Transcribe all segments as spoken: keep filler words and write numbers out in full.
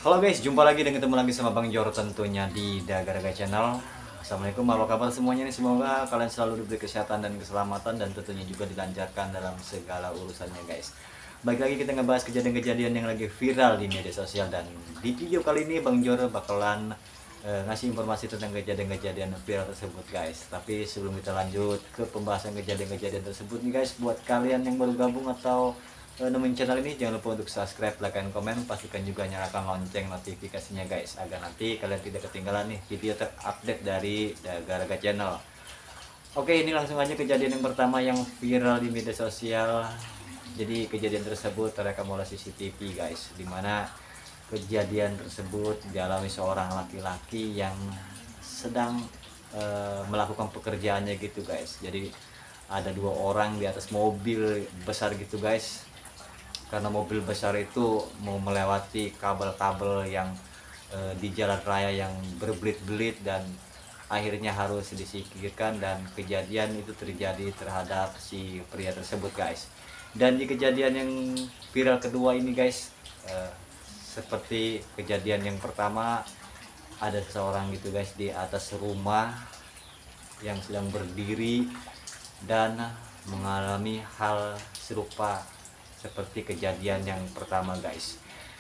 Halo guys, jumpa lagi dan ketemu lagi sama Bang Jor tentunya di Dagaraga Channel. Assalamualaikum, apa kabar semuanya nih? Semoga kalian selalu diberi kesehatan dan keselamatan dan tentunya juga dilancarkan dalam segala urusannya guys. Baik, lagi kita ngebahas kejadian-kejadian yang lagi viral di media sosial, dan di video kali ini Bang Jor bakalan eh, ngasih informasi tentang kejadian-kejadian viral tersebut guys. Tapi sebelum kita lanjut ke pembahasan kejadian-kejadian tersebut nih guys, buat kalian yang baru gabung atau Uh, nemuin channel ini, jangan lupa untuk subscribe, like, dan komen. Pastikan juga nyalakan lonceng notifikasinya guys, agar nanti kalian tidak ketinggalan nih video terupdate dari Dagaraga Channel. Oke, ini langsung aja kejadian yang pertama yang viral di media sosial. Jadi kejadian tersebut terekam oleh C C T V guys, dimana kejadian tersebut dialami seorang laki-laki yang sedang uh, melakukan pekerjaannya gitu guys. Jadi ada dua orang di atas mobil besar gitu guys, karena mobil besar itu mau melewati kabel-kabel yang e, di jalan raya yang berbelit-belit dan akhirnya harus disingkirkan, dan kejadian itu terjadi terhadap si pria tersebut guys. Dan di kejadian yang viral kedua ini guys, e, seperti kejadian yang pertama, ada seseorang gitu guys di atas rumah yang sedang berdiri dan mengalami hal serupa seperti kejadian yang pertama guys.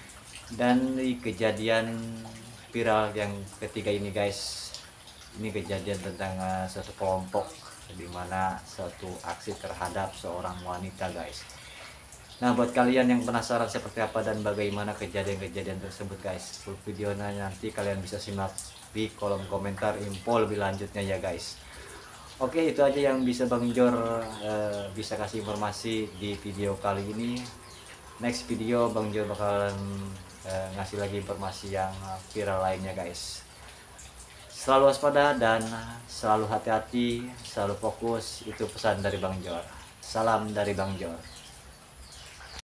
Dan di kejadian viral yang ketiga ini guys, ini kejadian tentang uh, suatu kelompok di mana suatu aksi terhadap seorang wanita guys. Nah, buat kalian yang penasaran seperti apa dan bagaimana kejadian-kejadian tersebut guys, full videonya nanti kalian bisa simak di kolom komentar info lebih lanjutnya ya guys. Oke, itu aja yang bisa Bang Jor uh, bisa kasih informasi di video kali ini. Next video Bang Jor bakalan uh, ngasih lagi informasi yang viral lainnya guys. Selalu waspada dan selalu hati-hati, selalu fokus, itu pesan dari Bang Jor. Salam dari Bang Jor.